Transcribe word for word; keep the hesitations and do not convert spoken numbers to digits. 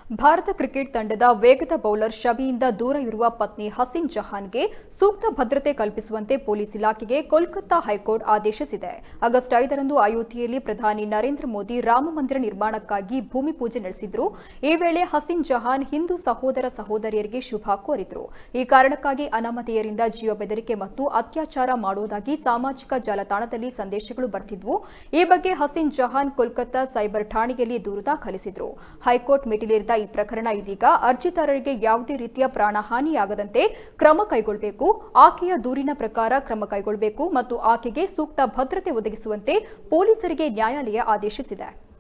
Bharat cricket ತಂಡದ ವೇಗದ bowler ಶಮಿಯಿಂದ ದೂರ ಇರುವ ಪತ್ನಿ ಹಸೀನ್ ಜಹಾನ್ಗೆ ಸೂಕ್ತ ಭದ್ರತೆ ಕಲ್ಪಿಸುವಂತೆ ಪೊಲೀಸ್ ಇಲಾಖೆಗೆ ಕೋಲ್ಕತ್ತಾ ಹೈಕೋರ್ಟ್ ಆದೇಶಿಸಿದೆ. ಆಗಸ್ಟ್ ಐದರಂದು ಅಯೋಧ್ಯೆಯಲ್ಲಿ ಪ್ರಧಾನಿ ನರೇಂದ್ರ ಮೋದಿ ರಾಮಮಂದಿರ ನಿರ್ಮಾಣಕ್ಕಾಗಿ ಭೂಮಿ ಪೂಜೆ ನಡೆಸಿದ್ರು. ಈ ವೇಳೆ ಹಸೀನ್ ಜಹಾನ್ ಹಿಂದೂ ಸಹೋದರ ಸಹೋದರಿಯರಿಗೆ ಶುಭ ಕೋರಿದ್ರು. ಈ ಕಾರಣಕ್ಕಾಗಿ ಅನಾಮಧೇಯರಿಂದ ಜೀವ ಬೆದರಿಕೆ ಮತ್ತು ಅತ್ಯಾಚಾರ ಮಾಡುವುದಾಗಿ ಸಾಮಾಜಿಕ ಜಾಲತಾಣದಲ್ಲಿ ಸಂದೇಶಗಳು ಬರ್ತಿದ್ವು. ಈ ಬಗ್ಗೆ ಹಸೀನ್ ಜಹಾನ್ ಕೋಲ್ಕತ್ತಾ ಸೈಬರ್ ಠಾಣೆಯಲ್ಲಿ ದೂರು ದಾಖಲಿಸಿದ್ರು. ಹೈಕೋರ್ಟ್ ಮೆಟ್ಟಿಲೇರಿದ ಈ ಪ್ರಕರಣ ಇದೀಗ ಅರ್ಜಿದಾರರಿಗೆ ಯಾವುದೇ ರೀತಿಯ ಪ್ರಾಣಹಾನಿಯಾಗದಂತೆ ಕ್ರಮ ಕೈಗೊಳ್ಳಬೇಕು, ಆಕೆಯ ದೂರಿನ ಪ್ರಕಾರ ಕ್ರಮ ಕೈಗೊಳ್ಳಬೇಕು ಮತ್ತು ಆಕೆಗೆ ಸೂಕ್ತ ಭದ್ರತೆ ಒದಗಿಸುವಂತೆ ಪೊಲೀಸರಿಗೆ ನ್ಯಾಯಾಲಯ ಆದೇಶಿಸಿದೆ.